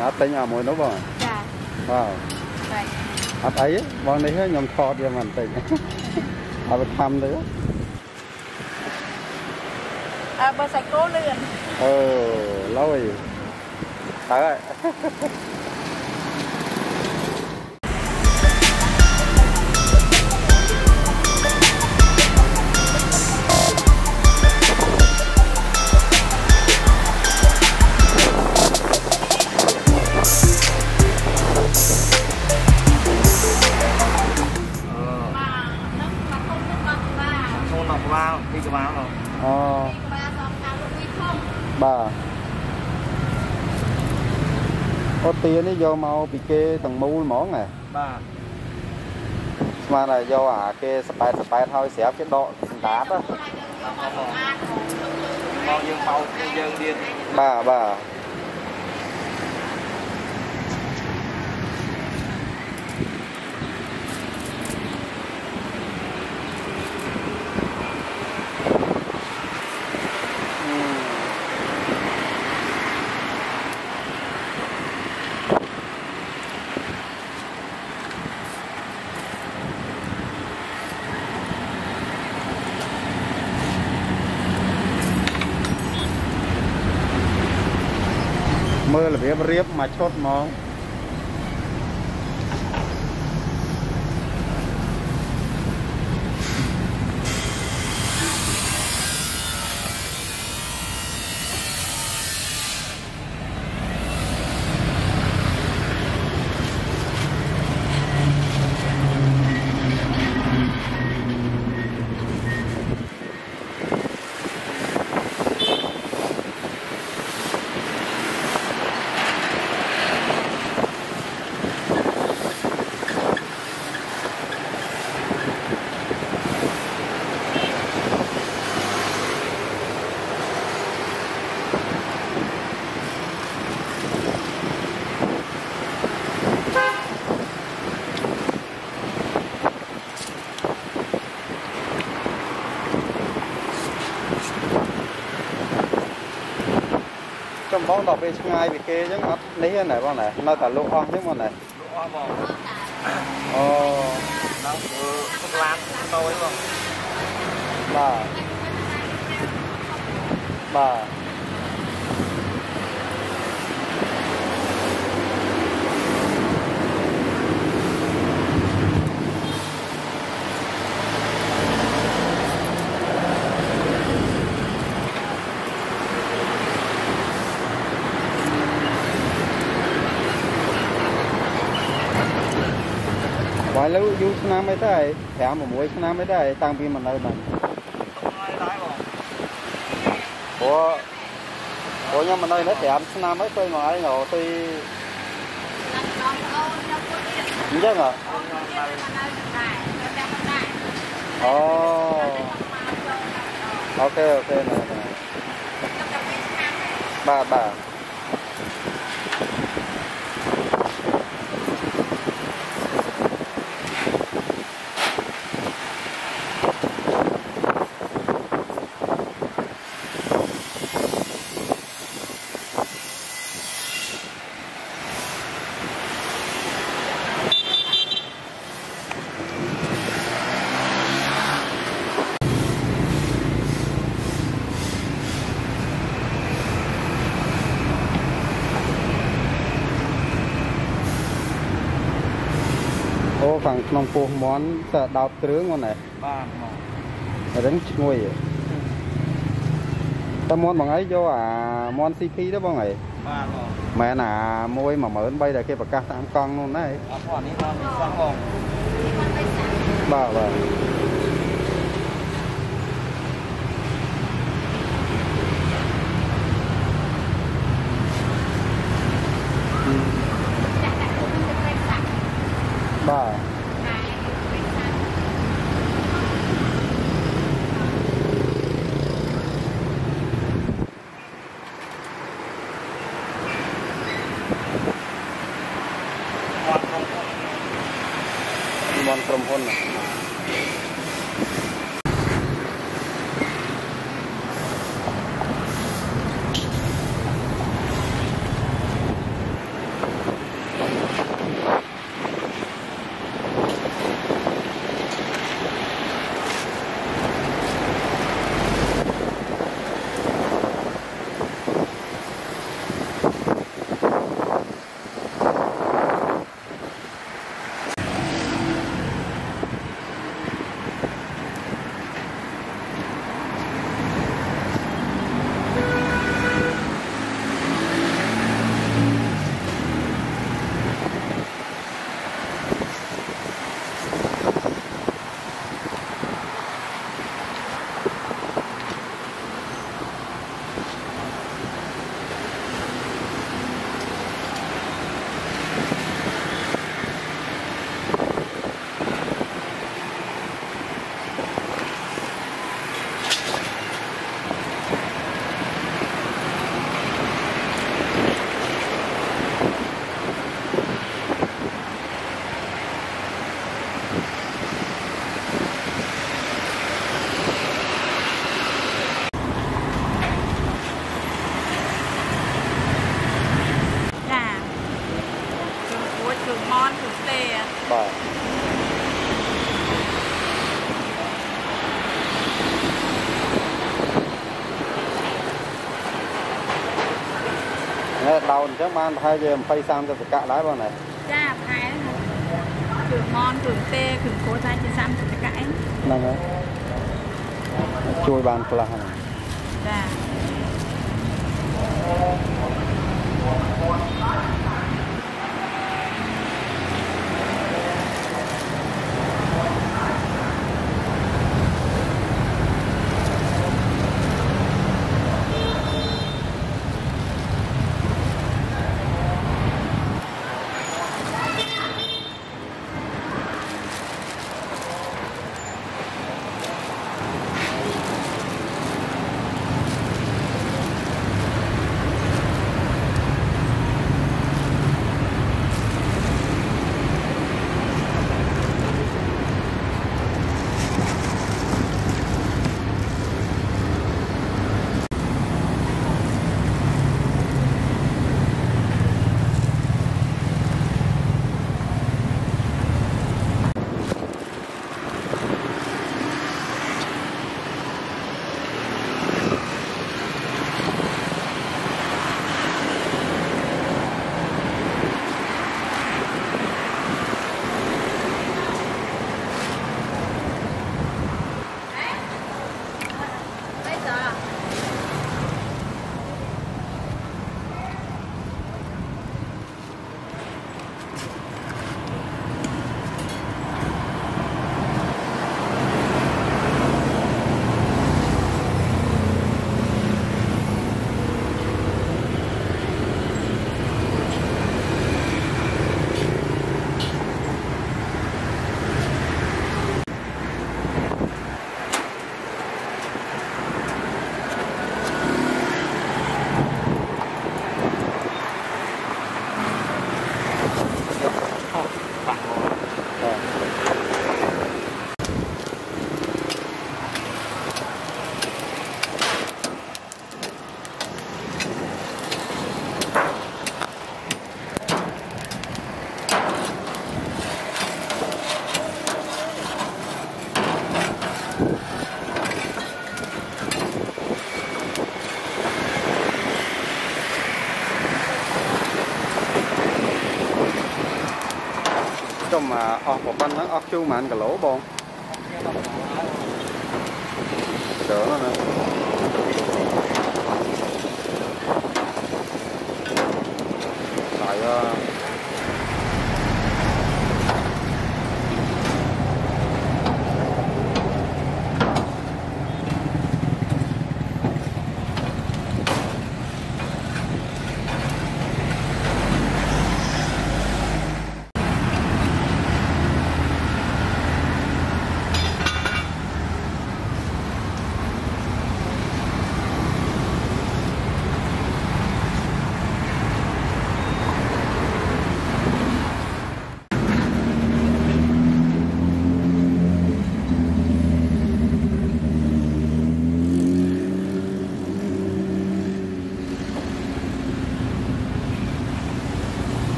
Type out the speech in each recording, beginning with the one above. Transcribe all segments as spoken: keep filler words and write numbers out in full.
nó tính à mùi nó bò dạ wow à thấy bọn này hết nhom thọt cho mình tính à bị thăm nữa à bơ sạch cố liền ừ lâu rồi tới ờ bà có tiền ấy do mau bị kê tầng mũ món này bà mà là do à kê spy spy thôi sẽ cái độ đá đó bao nhiêu bao nhiêu điên bà bà mưa là biết riếp mà chốt món trong bóng đọc bên ngay bị kê chứ mắt lấy này con này nó cả lỗ ong chứ con này lỗ ong bò ồ nó không làm tôi không bà bà vài lâu du nam mới thấy thẻ một muối nam mới thấy tăng pin mình đây mà của của nhau mình đây nó thẻ nam mới tôi nói rồi tôi không chắc à ồ ok ok này này bà bà ô phẳng nông phu món sợ đào trứng con này đứng ngồi ta món bằng ấy cho à món xê pê đó bằng này mẹ là môi mà mở bay là kia bạc ca tám con luôn đấy bà bà bà món from hôn này đầu chứ ban hai giờ phay sang cho tất cả lái bao này จ้าขายถึงมอนถึงเต้ถึงโคไทยจะซ้ำจะกะไอ้นั่นไงช่วยบานปลาจ้า trong mà ọt một bên nó ọt chu mà anh cả lỗ bồn sửa nó nữa tại uh,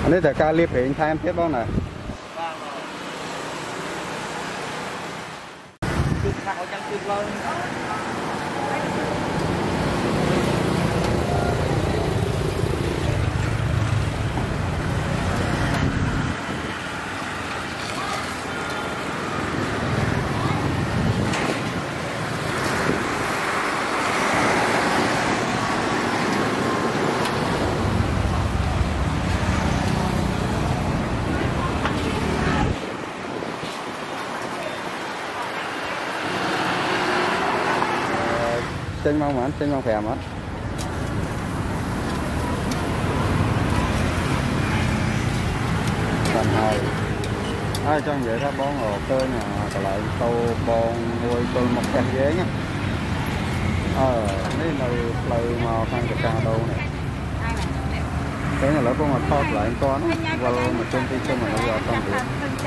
Nên tại ca liệp hình thay em thiết bao này. Chụp thảo chẳng chụp lâu. Trên mong mà trên mong phèm á. Thành hồi ai trong vậy đó bón hồ cơ nè, còn lại câu bón nuôi tôi một cái ghế nhá. Ờ, đây là lời mà sang cái trà đâu này. Cái này là con mà thoát lại con và mà trênที่cho mình nó vào trong được.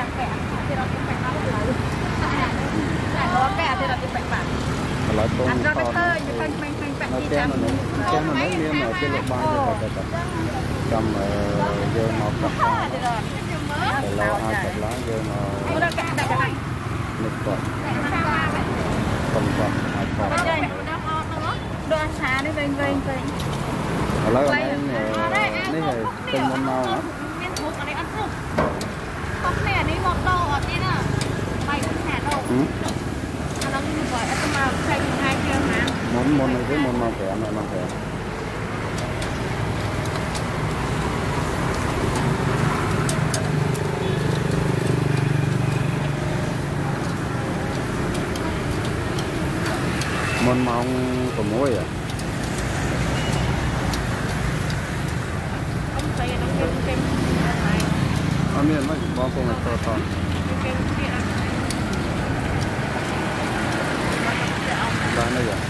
Lại con ăn rau thoát. tơ như phanh phanh phanh phanh Nó chi kéo trăm nó nữa, kéo nó nước miếng ở cái lỗ ban cho ta ta cầm vô một cặp để lo hai cặp lá vô nó nứt còn không còn hai còn đồ ăn xá đấy vênh vênh vênh lấy cái này này là tên món nào á không nè đi một đồ ở trên à mày cũng xả đồ nó như vậy em mà xay hai kia mà món món này cái món màu kẻ này màu kẻ món màu của muối à ông xay nó kem kem anh miền nó bao con này to to ba này vậy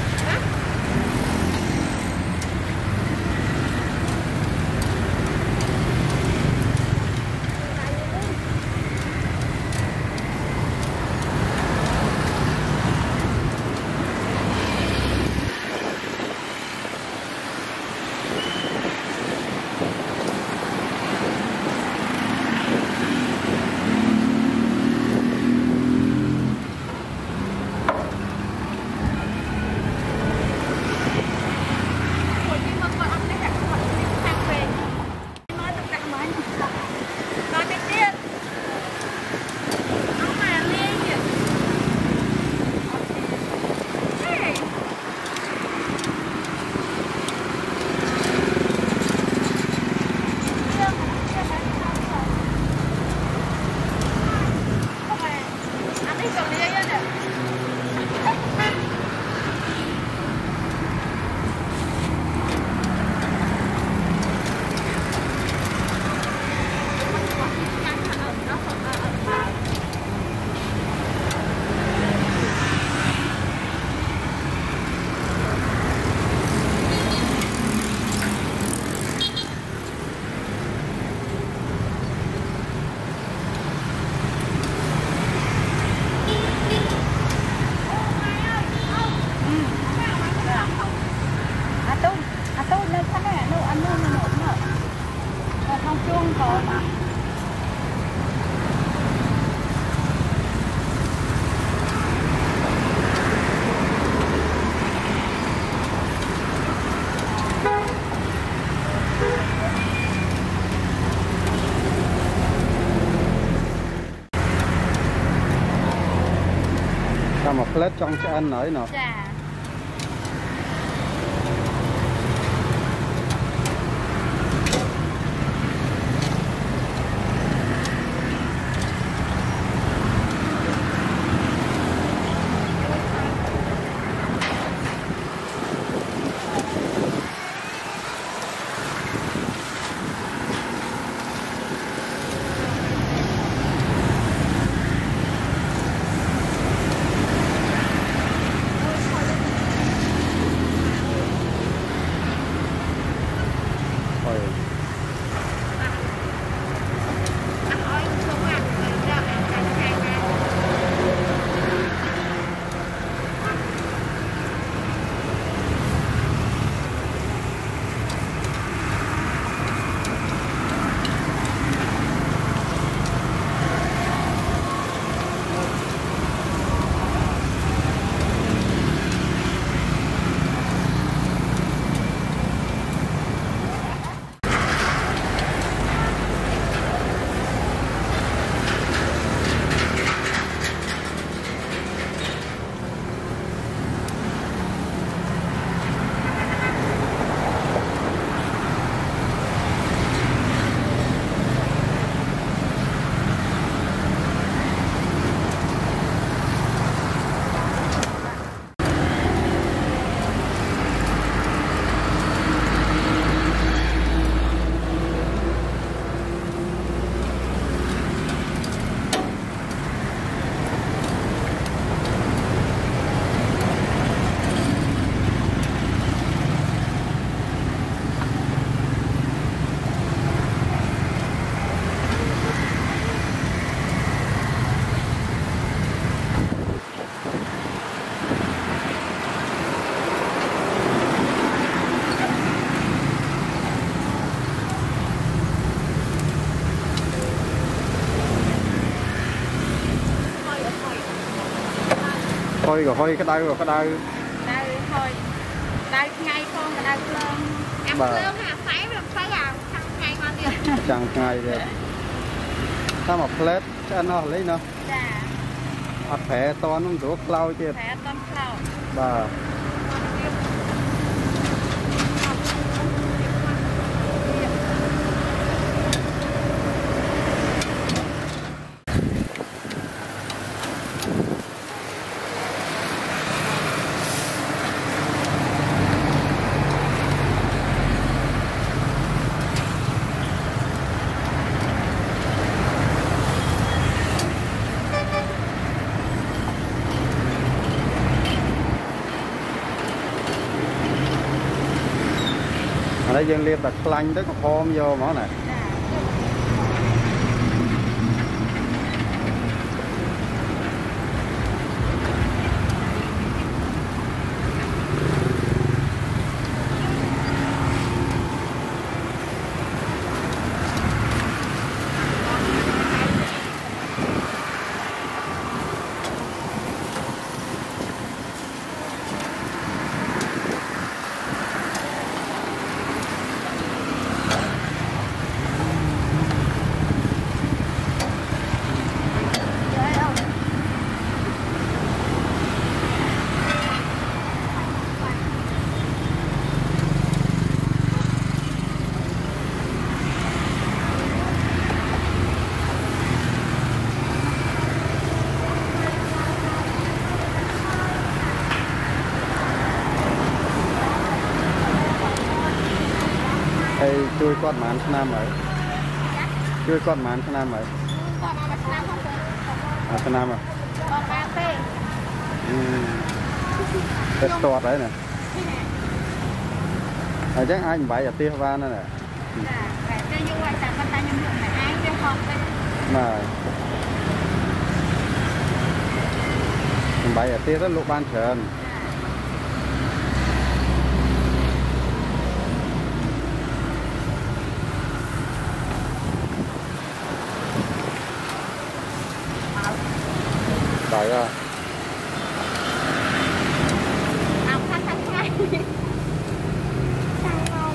một plate trong cho ăn nói nào. Dạ. hôi rồi hôi cái đau rồi cái đau đau thôi đau ngay con là đau lơm em lơm hả phải được phải vào thằng ngày con tiền chẳng ngày rồi sao mà plate cho nó lấy nó dạ ở phẻ to nó rút lau chứ phẻ to lau bà ở đây dân liệt đặt lanh tới có hôm vô món này chui con mán nam rồi chui con mán nam rồi à nam à tết toát đấy nè à chắc anh bảy ở tia van nữa nè mà bảy ở tia rất lục ban trần Đấy à. Học thanh thanh ngay. Sao không?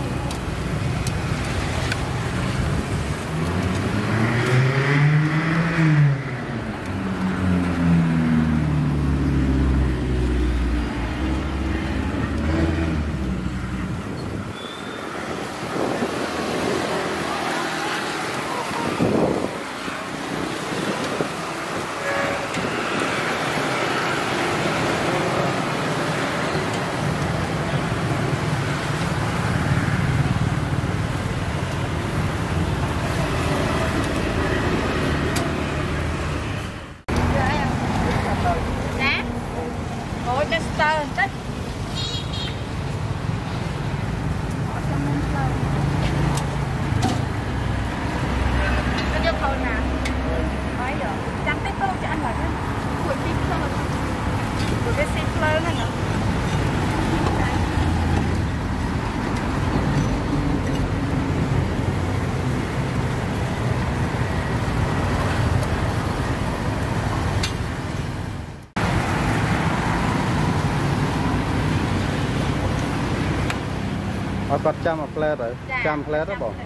Ở có trăm một plate rồi, trăm plate đó bỏ.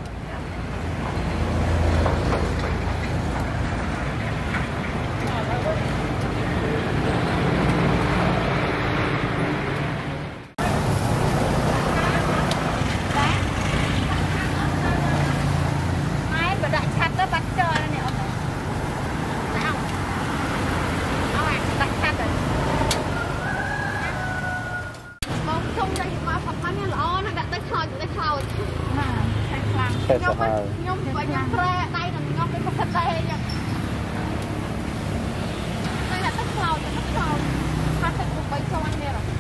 Nhông nhông phải nhông tre đây là nhông cái cục tre nha. Đây là tất cào thì tất cào. Phát thành cục bánh cho anh nè rồi.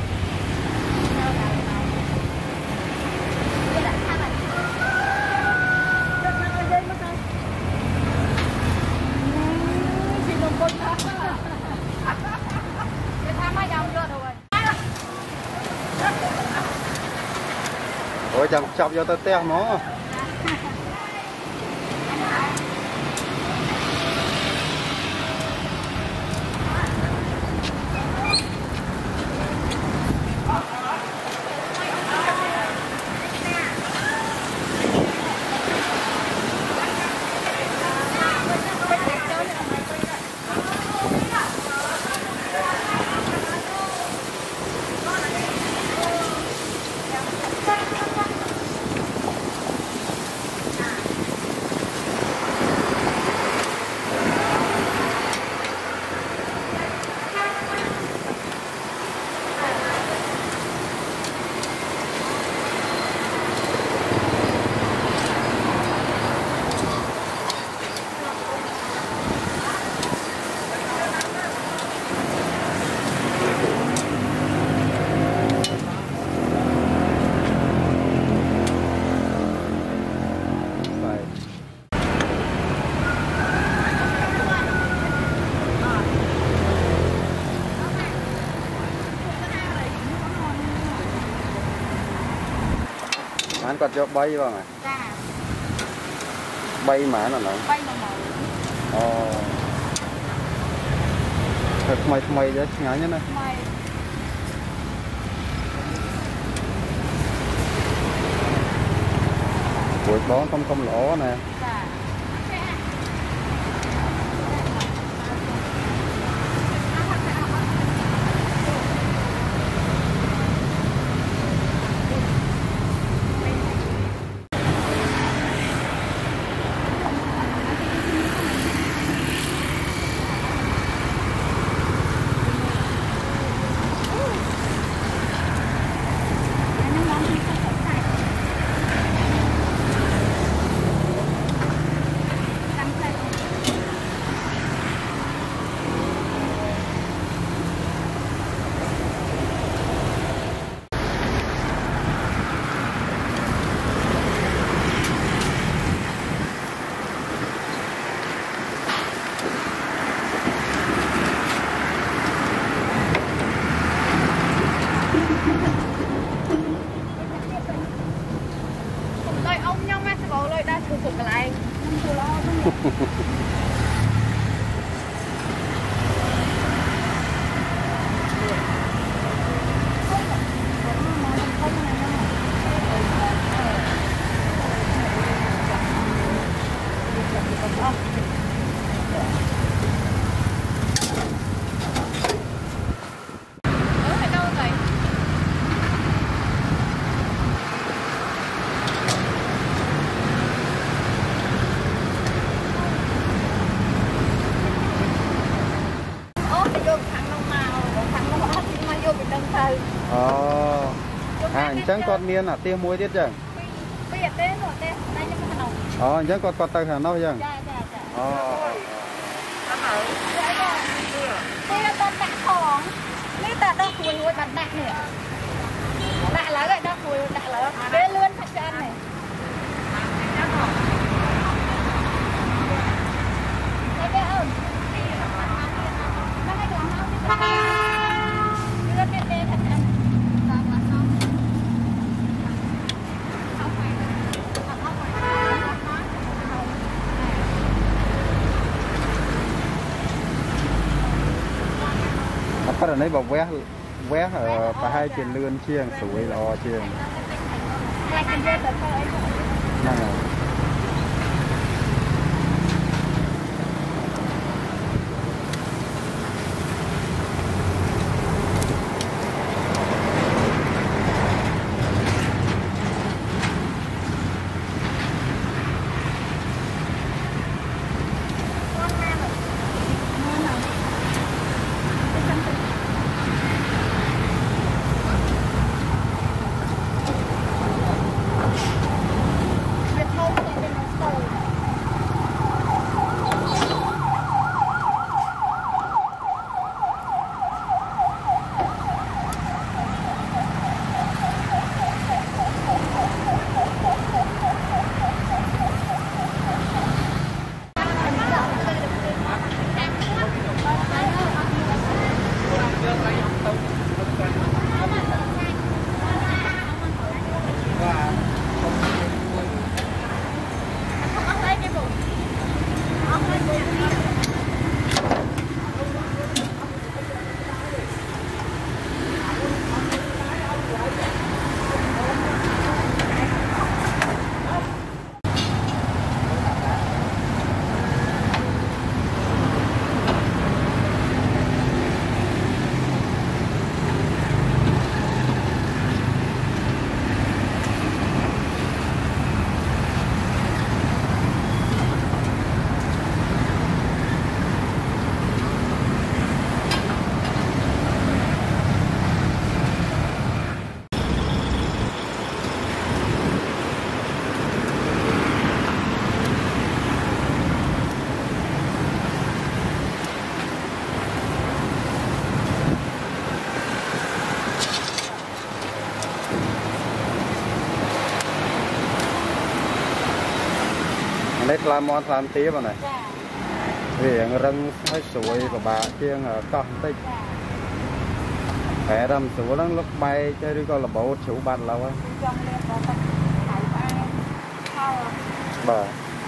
Đây là hai này. Rất là dây mất rồi. Chị đừng con đó. Để tham mấy đồng rồi rồi. Ôi chọc chọc vô tơ teo nó. Hắn còn cho bay vào này. Dạ. Bay mà nó nè. Bay mà màu. Ồ. Thật mày mày đấy ngái nhá này. Mày. Buổi bón không không lỗ nè. Dạ. Ờ. À, chẳng còn miên à, tiêu muối tiết chẳng? Biết thế rồi, thế, đây như thế nào? Ờ, chẳng còn còn tay Hà Nội chẳng? Dạ, dạ, dạ. Ờ. Dạ rồi. Đây là con đặtของ นี่แต่ดอกคุยไว้บัดดักเนี่ยดักแล้วก็ดอกคุยดักแล้วเลื่อนพักจันเนี่ยแล้วก็เอิ้นไม่ให้หลังเอาที่ตาเลื่อนเด็ดๆพักจันตามหลังเอาเอาไปเอาไป Bắt đầu lấy bọc vé vé ở cả hai trên lươn chiêng sủi lò chiêng năng à. Lấy làm món làm tí vào này vì rừng hơi sủi và bà chiên ở con tích phải đâm sủi lắm lúc bay chơi đi coi là bộ chủ bàn lâu á bà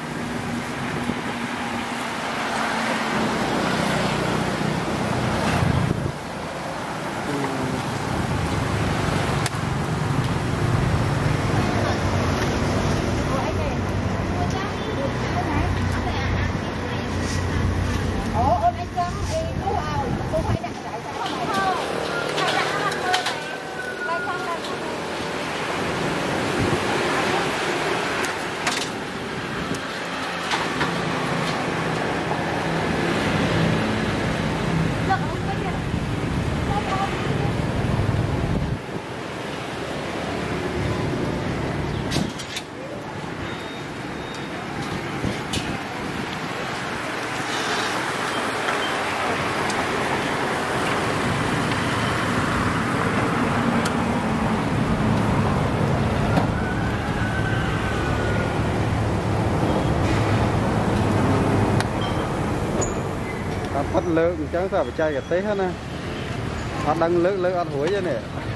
phát lượng chẳng sao phải chay cả tế hết nè ăn đăng lượng lượng ăn hối vậy nè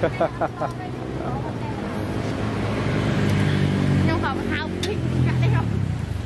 nhưng mà hao thích cả đấy không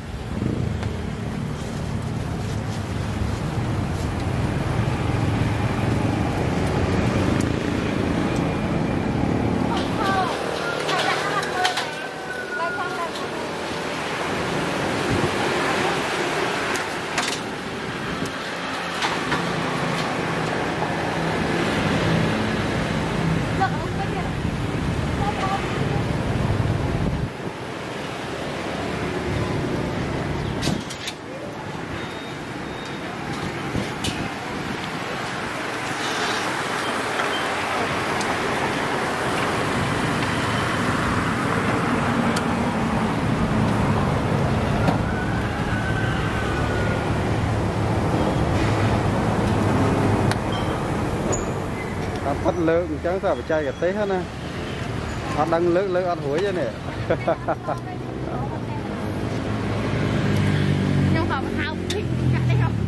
phát lượng chẳng sao phải chay cả tế hết nè ăn đăng lượng lượng ăn hối vậy nè nhưng mà hao thích cả đấy không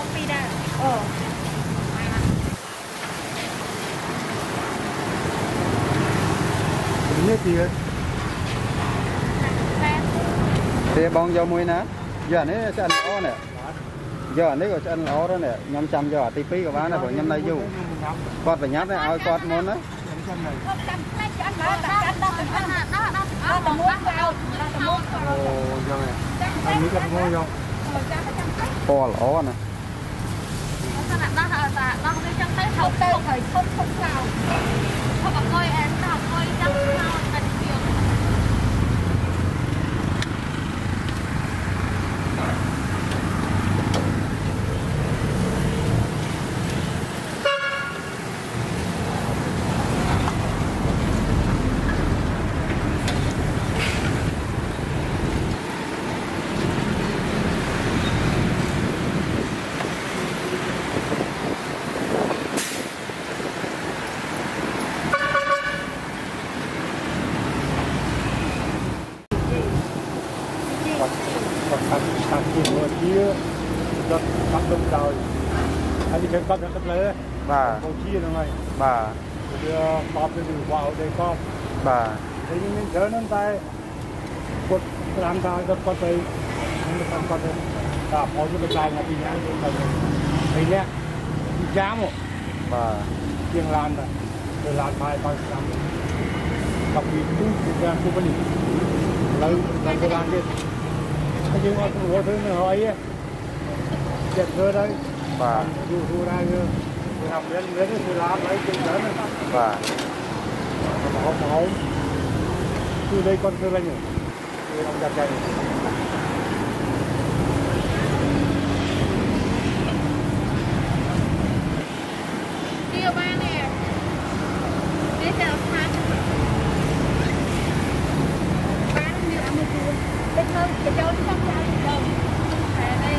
bom pi nè ờ như gì vậy thì bong dầu muối nè giờ này sẽ ăn ó nè giờ này có ăn ó đó nè nhâm chăm giờ tí pí của bạn này bởi nhâm này dù con phải nhát này ao con muốn đó to lỏ nè không tê thời không không sao không có coi em nào coi chắc sao thành kiểu Hãy subscribe cho kênh Ghiền Mì Gõ để không bỏ lỡ những video hấp dẫn bà bà bà nhưng mà có thứ nó hỏi á chết thưa đấy bà dù thu ra như học đến đến thì làm lấy chân lớn bà không không từ đây con thưa lên nhỉ từ ông giặt chạy kia ba nè để chào tha bán như ăn một cuốn để hơn để cho nó không ra đâu về đây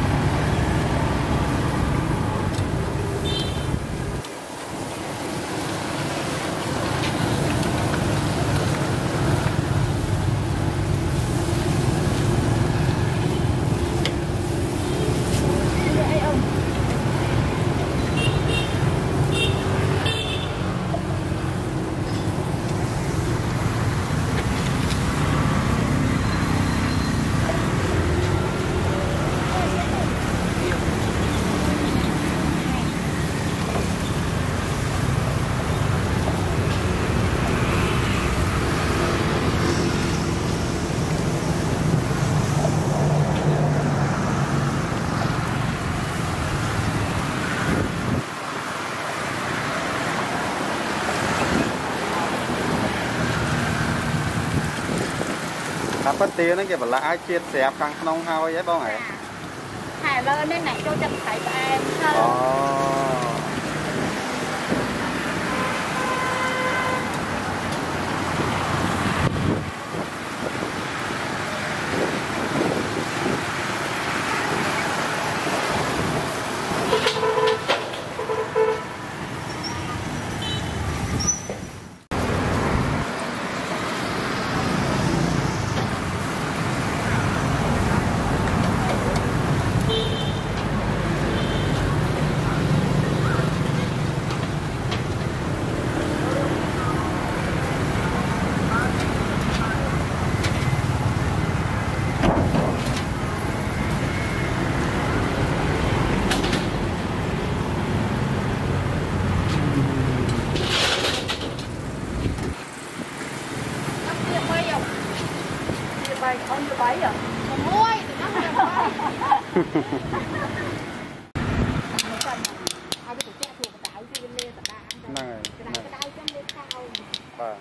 Hãy subscribe cho kênh Ghiền Mì Gõ để không bỏ lỡ những video hấp dẫn Hà lên nên này cho chân thấy em bài con như bấy à còn môi thì nó không bà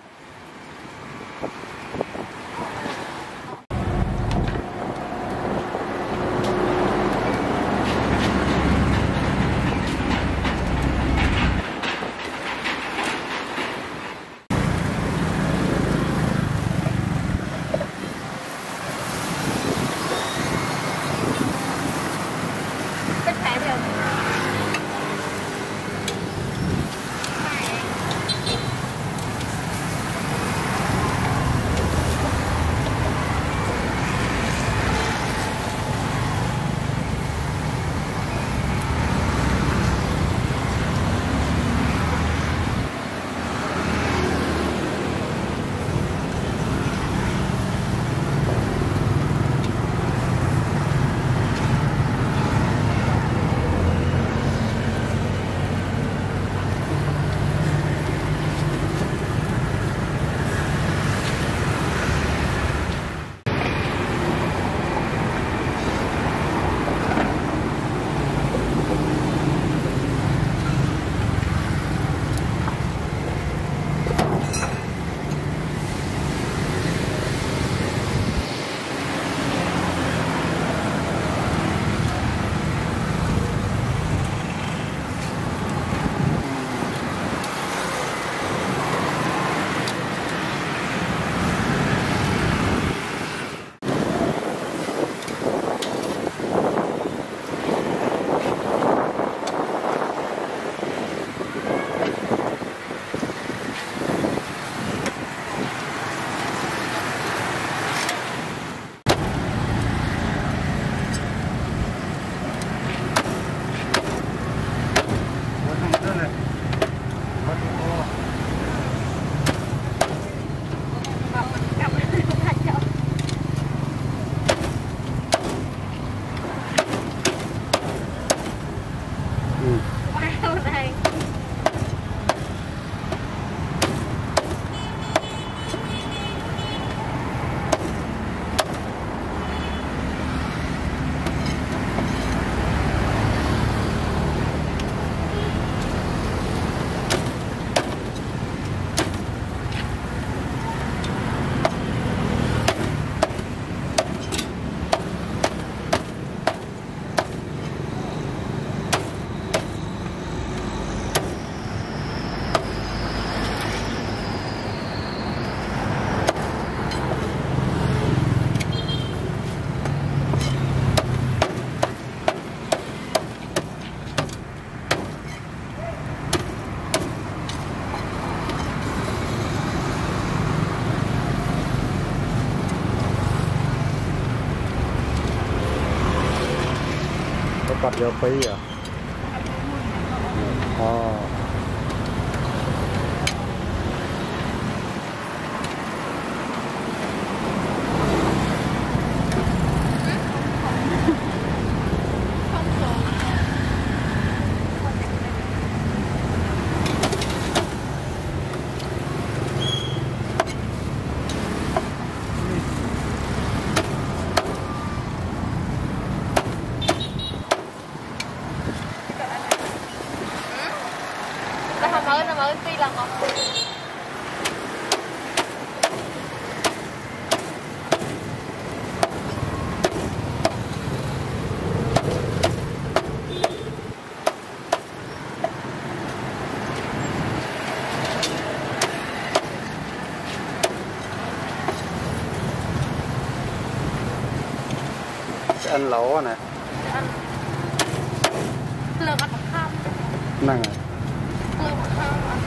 quạt giờ phí à ờ mới nó mới tuy là ngọt ăn lẩu này ăn lợn ăn không năng à lợn ăn không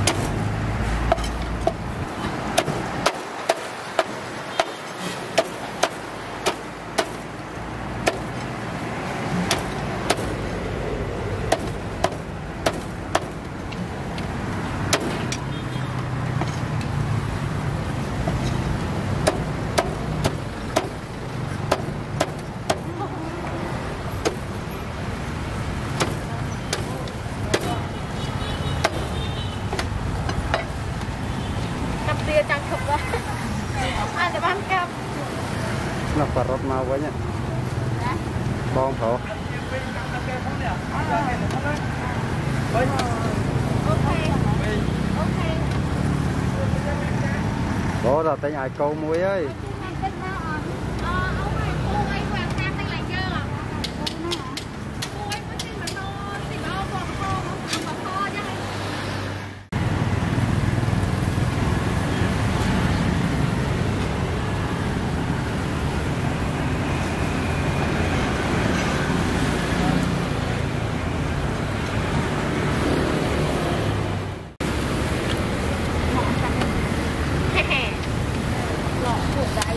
chẳng chụp đó anh để bán cam nó phải rót mau với nhá bom thổ ok ok bố là tay ai câu muối ơi lọ thuộc đấy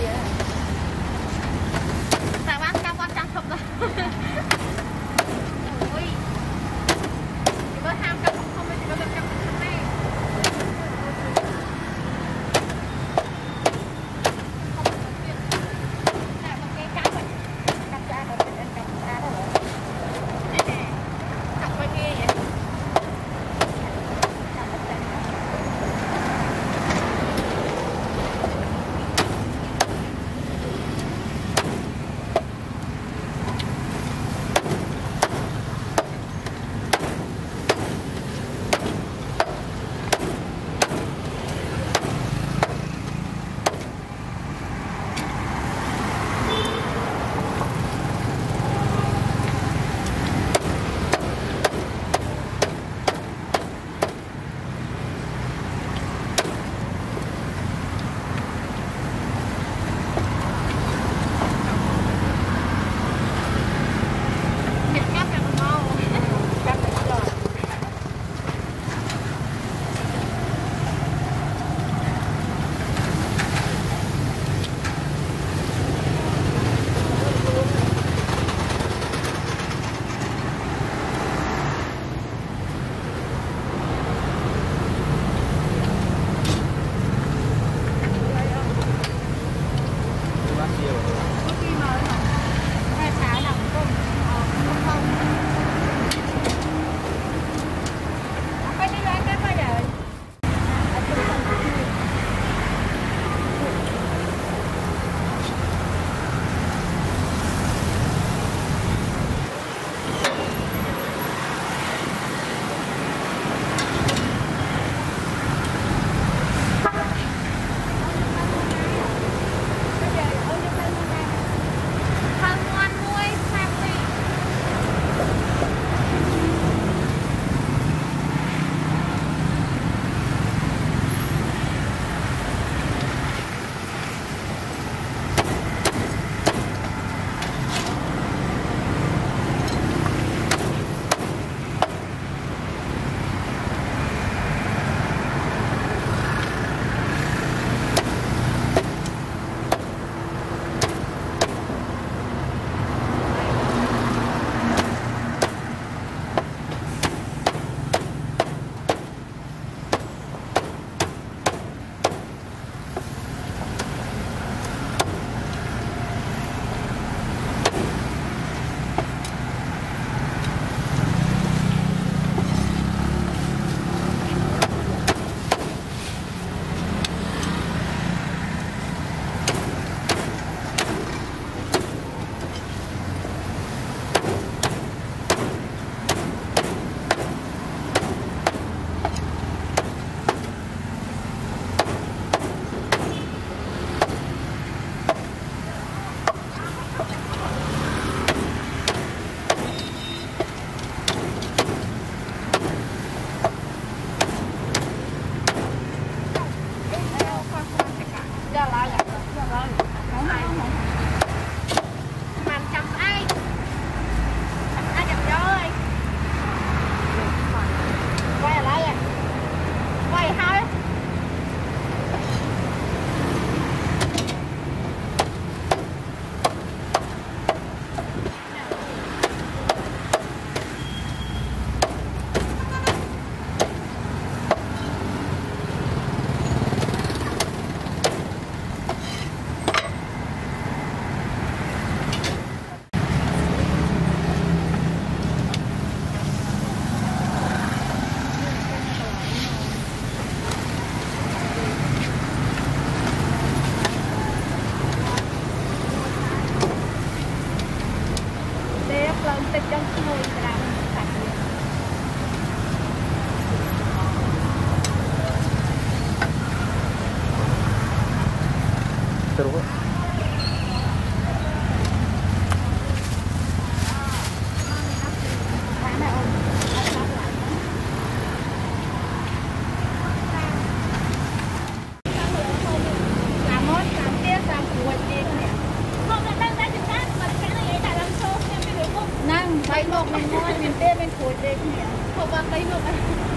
ติดจังเลยเวลามันตัดเลยจะรู้ Tay nộp mình ngon, mình tên mình khối đây nhỉ. Không bằng tay nộp anh.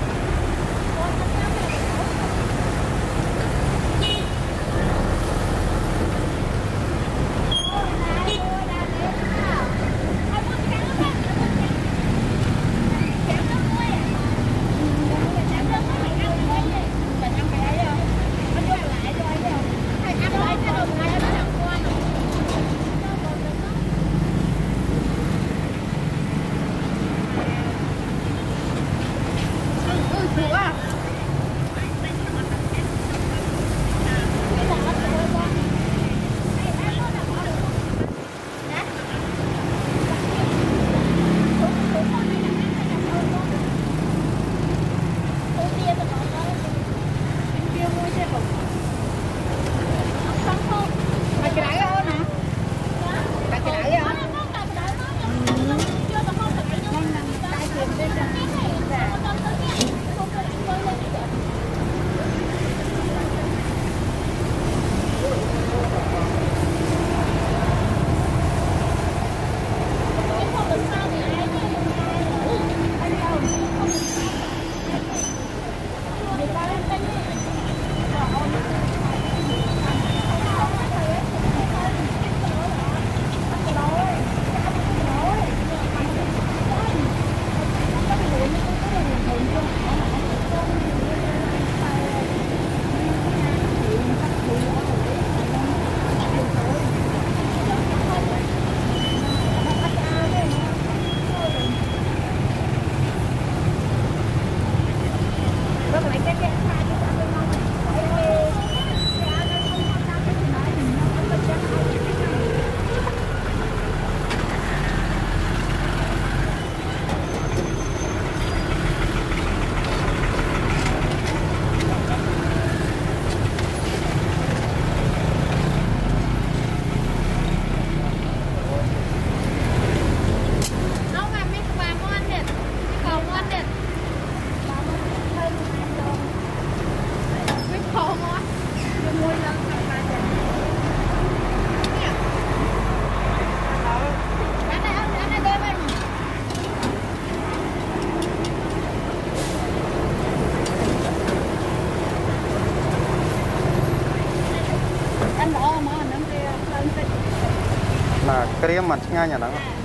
Mà cái mặt ngay nhà nó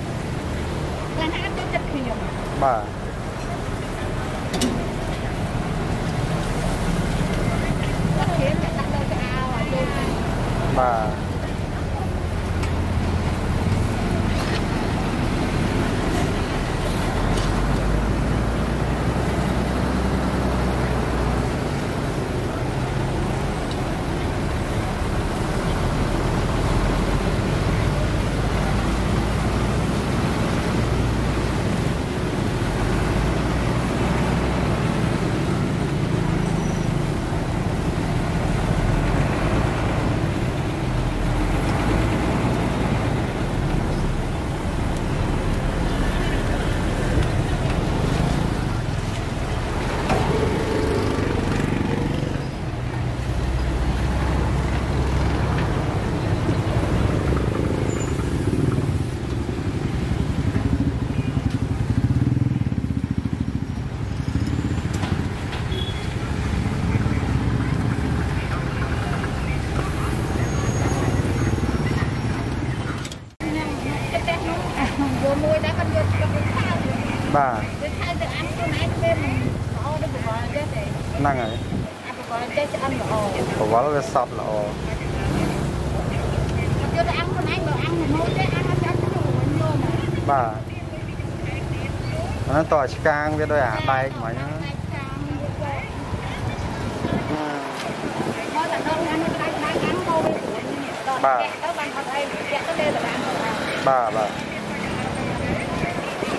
bà bà bà năng rồi có quá là sập là bà nó tỏi càng biết đôi à tay mà nhá bà bà bà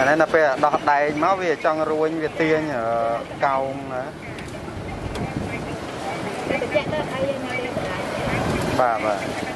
nên là phải đọt đầy máu về trong ruồi về tiền ở cầu nữa bà bà